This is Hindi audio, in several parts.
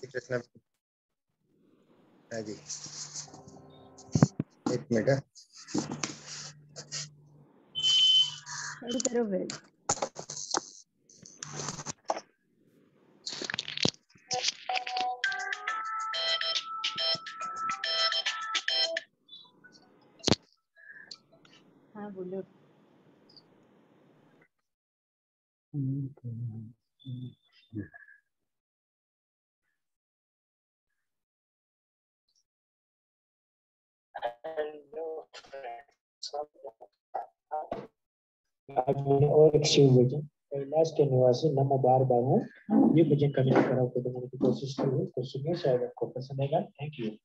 श्री कृष्ण। हाँ जी, एक मिनट। शुरू करो फिर। हाँ बोलो। और एक शिव भजन कैलाश के निवासी नमो बार बाबू, ये भजन कमेंट करा को बनाने की कोशिश की है, तो सुनिए, शायद आपको पसंद आएगा। Thank you.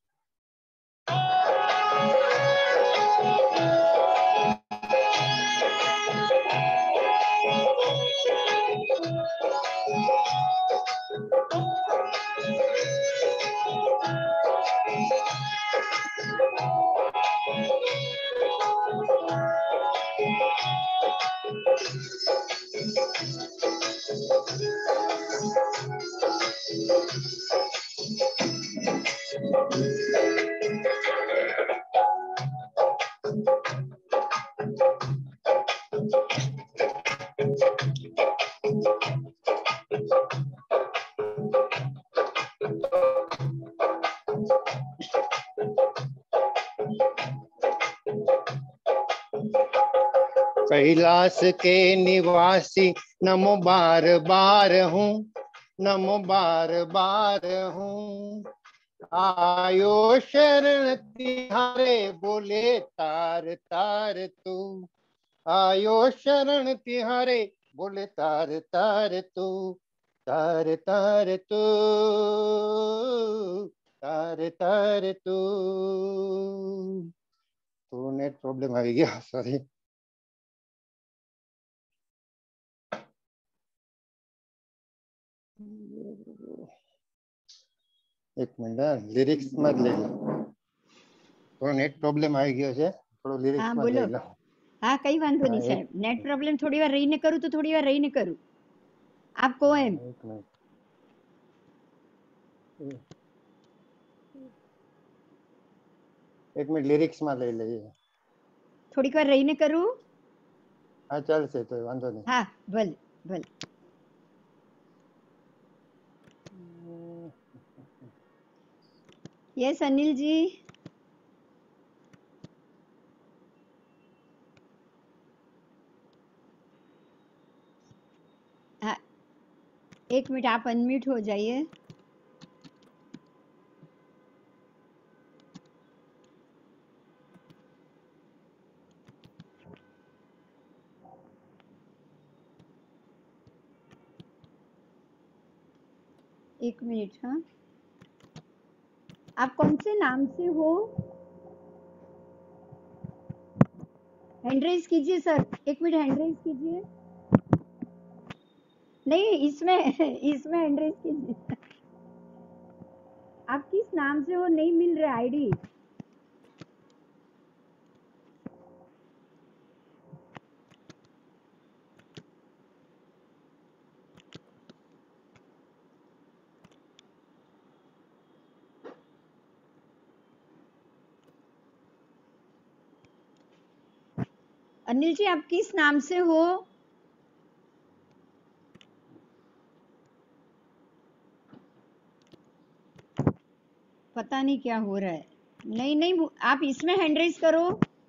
कैलाश के निवासी नमो बार बार हूँ, नमो बार बार हूँ। आयो शरण तिहारे बोले तार तार तू, आयो शरण तिहारे बोले तार तार तू, तार तार तू, तार तार तू। तो नेट प्रॉब्लम आ गया, सॉरी। एक मिनट, लिरिक्स मत ले लो, तो नेट प्रॉब्लम आई गयो છે, થોડો लिरिक्स हाँ માં बोलो। લઈ લો। हाँ કઈ વાંધો हाँ, નહીં સાહેબ, નેટ પ્રોબ્લેમ થોડી વાર રહીને કરું તો થોડી વાર રહીને કરું, આપ કહો એમ। एक मिनट, एक मिनट लिरिक्स માં લઈ લઈએ। થોડીક વાર રહીને કરું। हाँ ચાલશે, તો વાંધો નહીં। हाँ ભલે ભલે। यस अनिल जी। हाँ एक मिनट, आप अनम्यूट हो जाइए। एक मिनट। हाँ आप कौन से नाम से हो? हैंड रेज कीजिए सर, एक मिनट हैंड रेज कीजिए। नहीं इसमें इसमें हैंड रेज कीजिए। आप किस नाम से हो? नहीं मिल रहा आईडी। अनिल जी आप किस नाम से हो? पता नहीं क्या हो रहा है। नहीं नहीं आप इसमें हैंड रेज करो।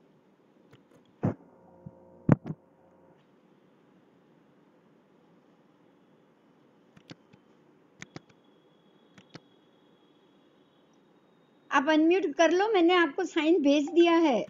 आप अनम्यूट कर लो, मैंने आपको साइन भेज दिया है।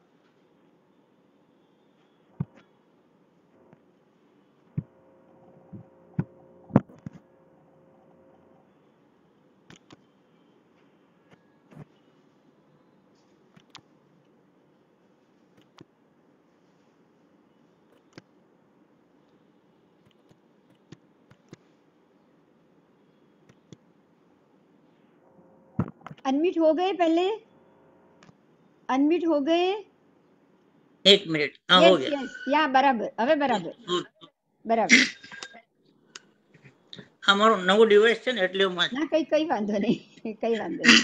अनम्यूट हो गए? पहले अनम्यूट हो गए? एक मिनिट, हाँ हो गया। यस या बराबर, હવે બરાબર બરાબર। અમારો નવો ડિવાઇસ છે ને એટલે હું ના કઈ વાંધો નહીં, કઈ વાંધો નહીં.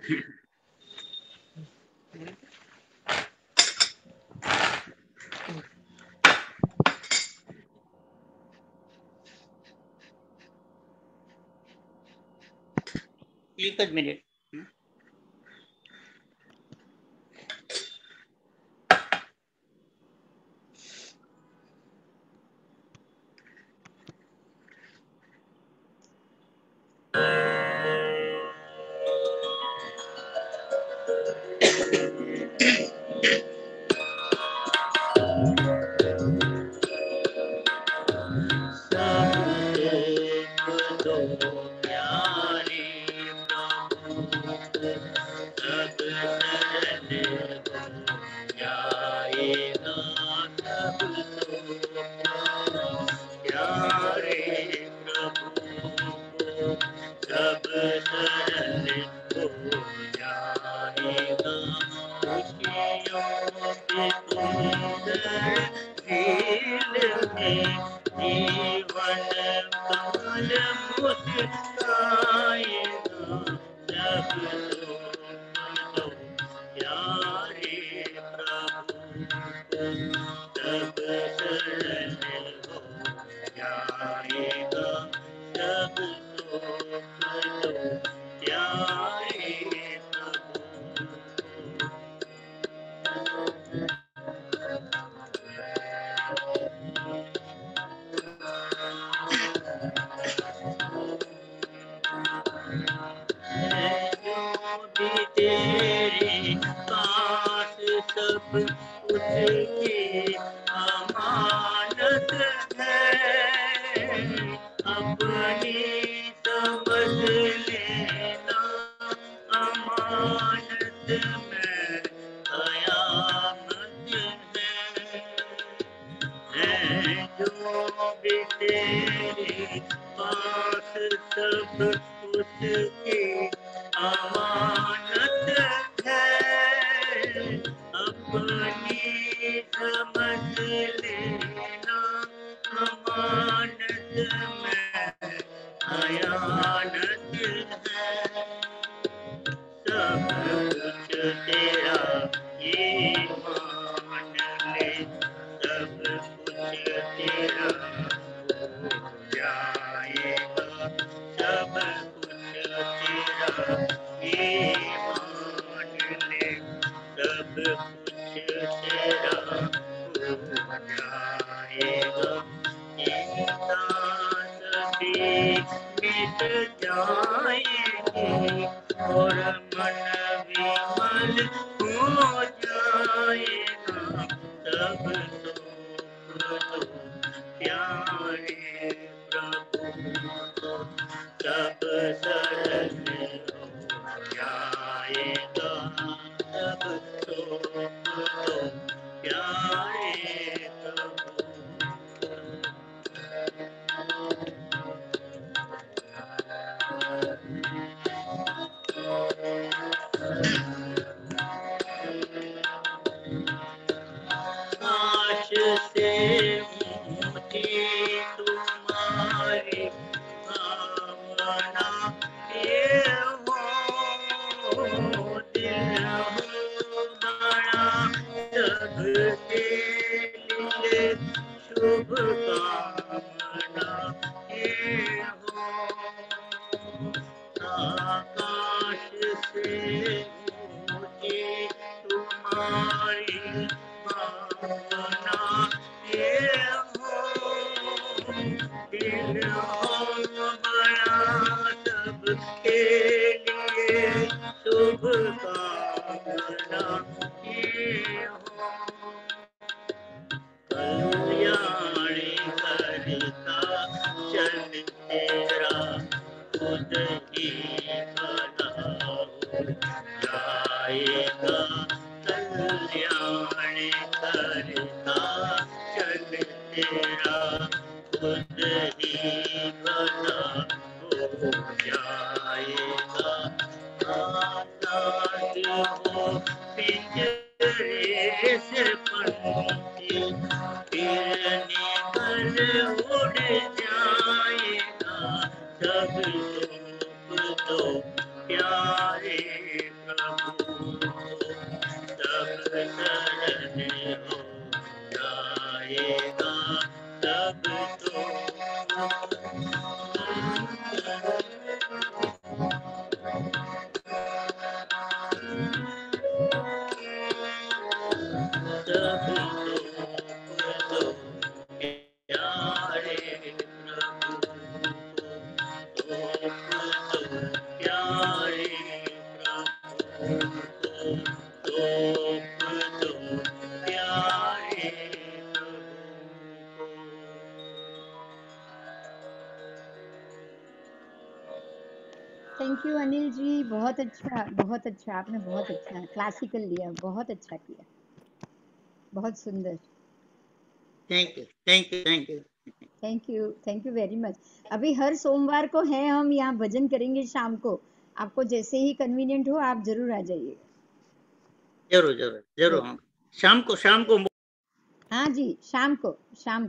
એક જ minute. Thank you Anil ji, बहुत अच्छा आपने बहुत अच्छा क्लासिकल लिया, बहुत अच्छा किया, बहुत सुंदर। Thank you thank you thank you. Thank you very much. अभी हर सोमवार को है, हम यहाँ भजन करेंगे शाम को, आपको जैसे ही कन्वीनियंट हो आप जरूर आ जाइए। जरूर जरूर जरूर हाँ। शाम को हाँ जी, शाम को शाम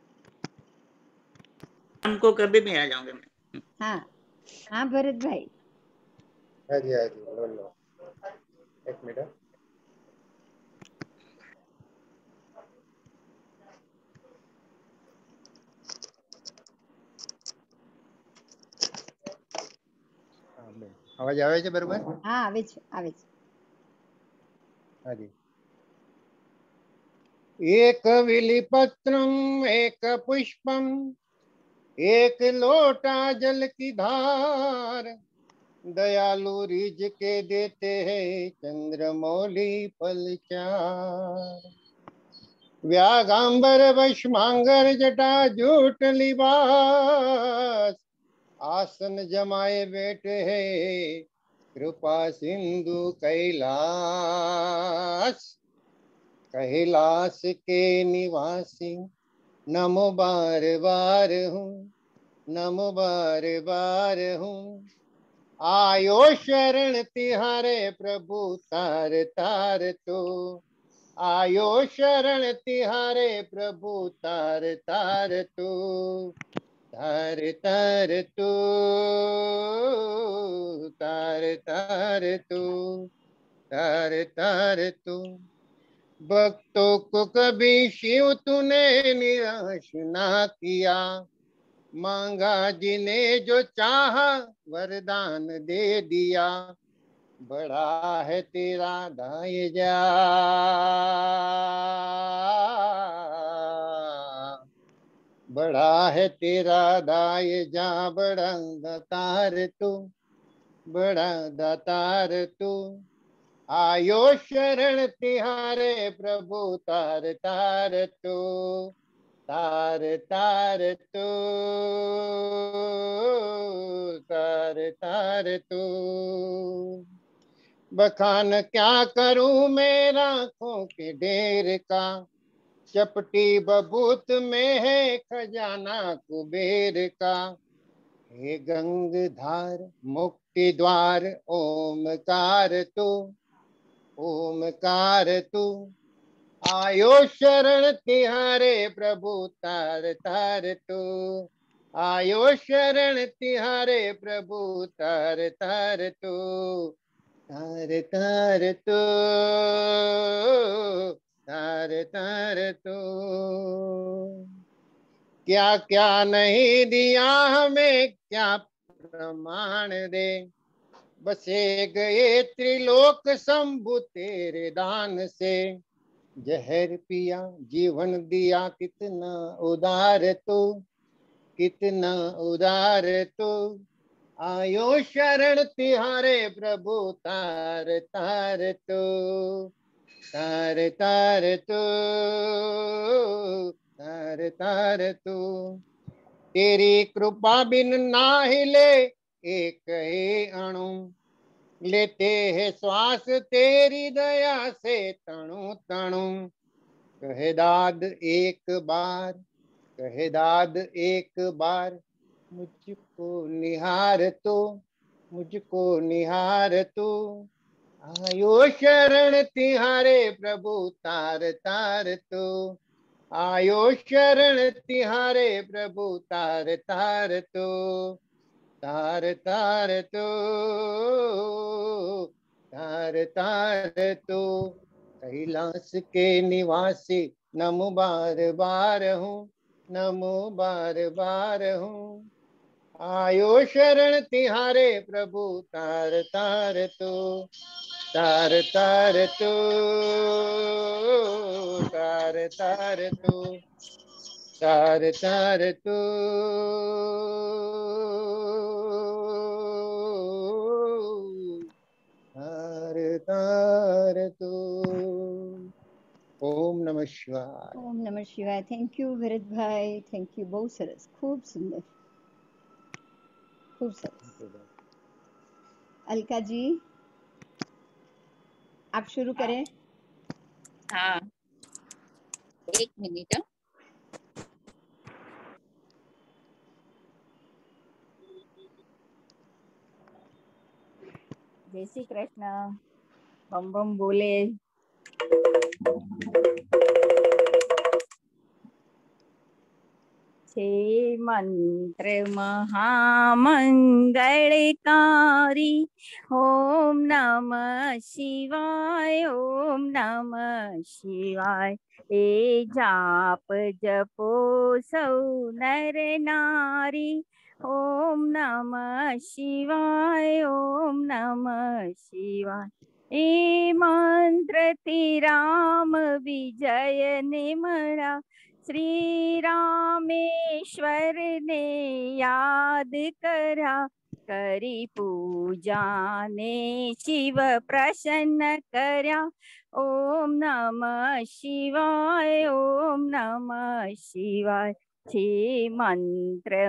को कभी भी आ जाऊंगा मैं। हाँ हाँ भरत भाई। हाँ जी लो लो, एक मिनट। હા બેન, અવાજ આવે છે બરોબર? हाँ આવે છે આવે છે। हाँ जी। एक विलिपत्रम एक पुष्पम एक लोटा जल की धार, दयालु रिझ के देते हैं चंद्रमौली फलचार। व्यागांबर भस्मांगर जटा जूट लिबास, आसन जमाए बैठे हैं कृपा सिंधु कैलाश। कैलाश के निवासी नमो बार बार हूँ, नमो बार बार हूँ। आयो शरण तिहारे प्रभु तार तार तो, आयो शरण तिहारे प्रभु तार तार तो, तार तार तो, तार तार तो, तार तार तो। भक्तों को कभी शिव तूने निराश ना किया, मांगा जिन्हें जो चाहा वरदान दे दिया। बड़ा है तेरा दायजा, बड़ा है तेरा दायजा, बड़ा दातार तू, बड़ा दातार तू। आयो शरण तिहारे प्रभु तार तार तू, तार तार तू, तार तार तू। बखान क्या करूं मैं आंखों के ढेर का, चपटी बबूत में है खजाना कुबेर का। हे गंगधार मुक्ति द्वार ओमकार तू, ओमकार तू। आयो शरण तिहारे प्रभु तार तार तू, आयो शरण तिहारे प्रभु तार तार तू, तार तार तू, तार तार तू। क्या क्या नहीं दिया हमें क्या प्रमाण दे, बसे गए त्रिलोक शंभु तेरे दान से। जहर पिया जीवन दिया कितना उदार तू, कितना उदार तू। आयो शरण तिहारे प्रभु तार तार तू, तार तार तू, तार तार तू। तेरी कृपा बिन ना हिले एक ही अणु, लेते हैं श्वास तेरी दया से तणु तणु। कहे दाद एक बार, कहे दाद एक बार, मुझको निहार तू, मुझको निहार तू। आयो शरण तिहारे प्रभु तार तार तू, आयो शरण तिहारे प्रभु तार तार तू, तार तार तू, तार तार तू। कैलाश के निवासी नमो बार बार हूँ, नमो बार बार हूँ। आयो शरण तिहारे प्रभु तार तार तू, तार तार तू, तार तार तू, तार तार तू, तार तार तू। ओम नमः शिवाय। ઓમ નમઃ શિવાય। થેન્ક યુ ભરત ભાઈ, થેન્ક યુ, બહુ સરસ, ખૂબ સુંદર, ખૂબ સરસ। अलका जी, आप शुरू करें। हाँ, एक मिनट। जय श्री कृष्ण, बम बम बोले। छे मंत्र महामंगलकारी, ओम नमः शिवाय, ओम नमः शिवाय। ए जाप जपो सौ नर नारी, ओम नमः शिवाय, ओम नमः शिवाय। ए मंत्र राम विजय निमरा, श्री रामेश्वर ने याद करा, करी पूजा ने शिव प्रसन्न करया। ओम नमः शिवाय, ओम नमः शिवाय। छे मंत्र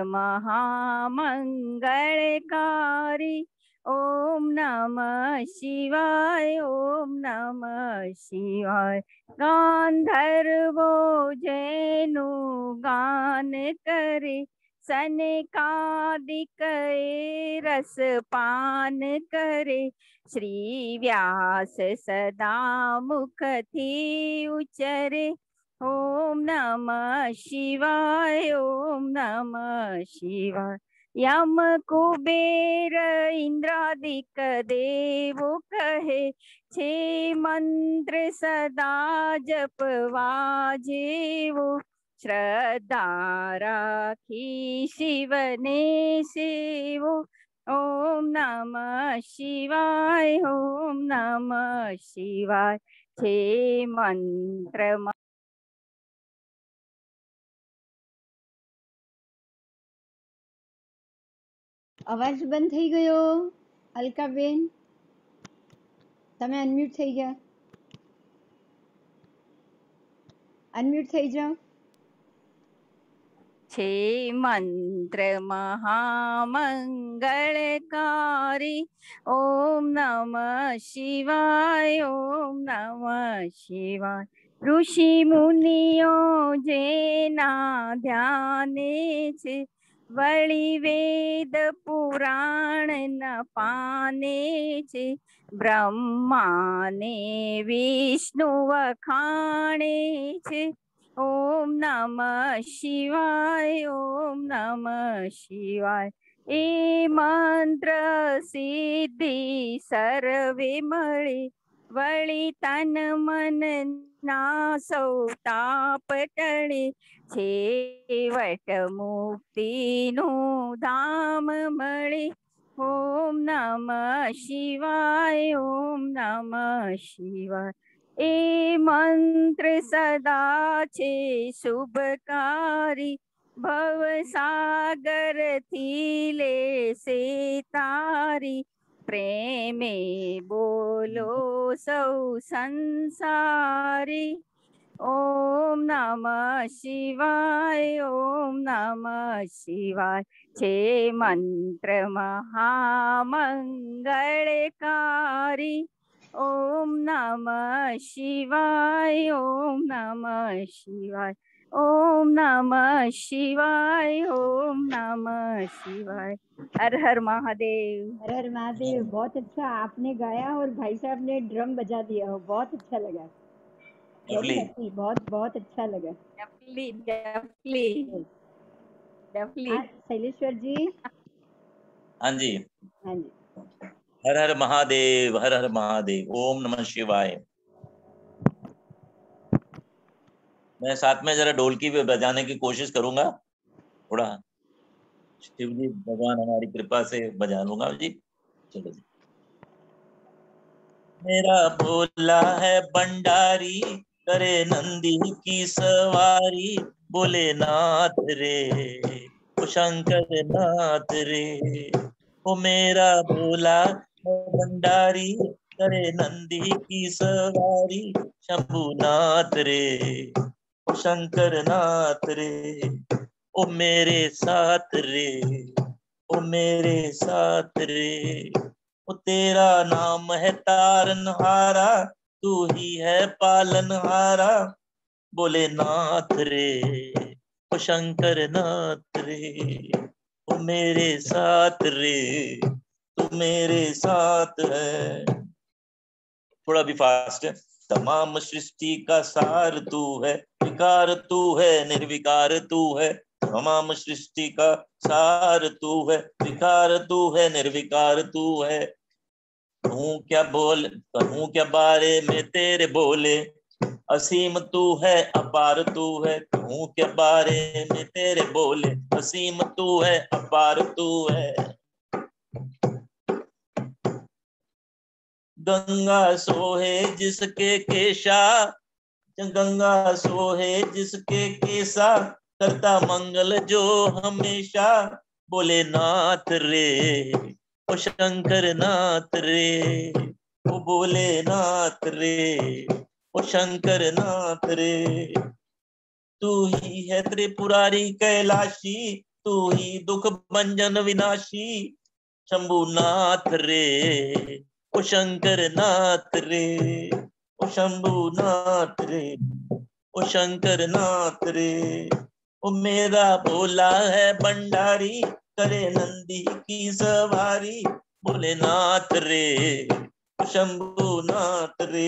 महामंगलकारी, ओम नमः शिवाय, ओम नमः शिवाय। गांधर्वो जैनु गान करे, सनकादिक रस पान करे, श्री व्यास सदा मुख थी उचरे। ओम नमः शिवाय, ओम नमः शिवाय। यम कुबेर इंद्रादिक देवो कहे, छे मंत्र सदा जपवा जेवो, श्रद्धा राखी शिवने सेवो। ओम नमः शिवाय, ओम नमः शिवाय। छे मंत्र અવાજ બંધ થઈ ગયો અલકાબેન, તમે અનમ્યુટ થઈ ગયા, અનમ્યુટ થઈ જાઓ। छे मंत्र महामंगलकारी, ओम नमः शिवाय, ओम नमः शिवाय। ऋषि मुनियो जेना ध्याने छे, वळी वेद पुराण न पाने छे, ब्रह्मा ने विष्णु वखाणे छे। ओम नमः शिवाय, ओम नमः शिवाय। ए मंत्र सिद्धि सर्वे मळे, वळी तन मन नासौ ताप टळे, छेवट मुक्ति नु धाम मळे। ओम नमः शिवाय, ओम नमः शिवाय। ए मंत्र सदा छे शुभकारी, भव सागर थी लेसे तारी, प्रेमे बोलो सौ संसारी। ओम नमः शिवाय, ओम नमः शिवाय। छे मंत्र महामंगलकारी, ओम नमः शिवाय, ओम नमः शिवाय। ओम नमः शिवाय, ओम नमः शिवाय। हर हर महादेव। हर हर महादेव। बहुत अच्छा आपने गाया और भाई साहब ने ड्रम बजा दिया हो, बहुत अच्छा लगा। वेरी हैप्पी, बहुत बहुत अच्छा लगा। डफली डफली डफली। शैलेश्वर जी। हाँ जी, हाँ जी। हर हर महादेव, हर हर महादेव। ओम नमः शिवाय। मैं साथ में जरा ढोलकी पे बजाने की कोशिश करूंगा, थोड़ा शिव जी भगवान हमारी कृपा से बजा लूंगा जी। चलो जी। मेरा भोला है भंडारी, करे नंदी की सवारी, बोले नाथ रे ओ शंकर नाथ रे। ओ मेरा भोला है भंडारी, करे नंदी की सवारी, शंभुनाथ रे ओ शंकर नाथ रे। ओ मेरे साथ रे, ओ मेरे साथ रे, वो तेरा नाम है तारनहारा, तू ही है पालनहारा। बोले नाथ रे ओ शंकर नाथ रे, ओ मेरे साथ रे, तू मेरे साथ है। थोड़ा भी फास्ट है। तमाम सृष्टि का सार तू है, विकार तू है, निर्विकार तू है। तमाम सृष्टि का सार तू है, विकार तू है, निर्विकार तू है। कहूँ क्या बारे में तेरे बोले, असीम तू है, अपार तू है। कहूँ क्या बारे में तेरे बोले, असीम तू है, अपार तू है। गंगा सोहे जिसके केशा, गंगा सोहे जिसके केसा, करता मंगल जो हमेशा। बोले नाथ रे ओ शंकर नाथ रे, ओ बोले नाथ रे ओ शंकर नाथ रे। तू ही है त्रिपुरारी कैलाशी, तू ही दुख भंजन विनाशी। शंभुनाथ रे ओ शंकर नाथ रे, ओ शंभुनाथ रे ओ शंकर नाथ रे। ओ मेरा भोला है भंडारी, करे नंदी की सवारी। बोले नाथ रे ओ शंभुनाथ रे।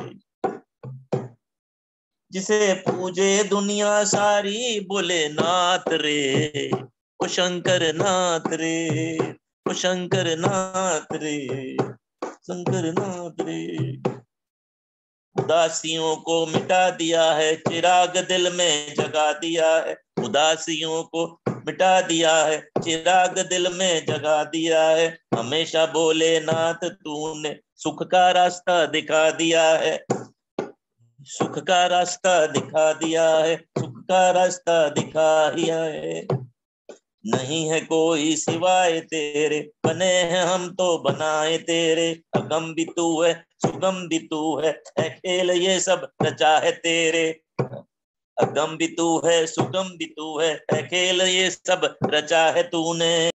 जिसे पूजे दुनिया सारी, बोले नाथ रे ओ शंकर नाथ रे, ओ शंकर नाथ रे, शंकर नाथ रे। उदासियों को मिटा दिया है, चिराग दिल में जगा दिया है। उदासियों को मिटा दिया है, चिराग दिल में जगा दिया है। हमेशा बोले नाथ तूने सुख का रास्ता दिखा दिया है, सुख का रास्ता दिखा दिया है, सुख का रास्ता दिखा दिया है। नहीं है कोई सिवाय तेरे, बने हैं हम तो बनाए तेरे। अगम भी तू है, सुगम भी तू है, खेल ये सब रचा है तेरे। अगम भी तू है, सुगम भी तू है, खेल ये सब रचा है तूने।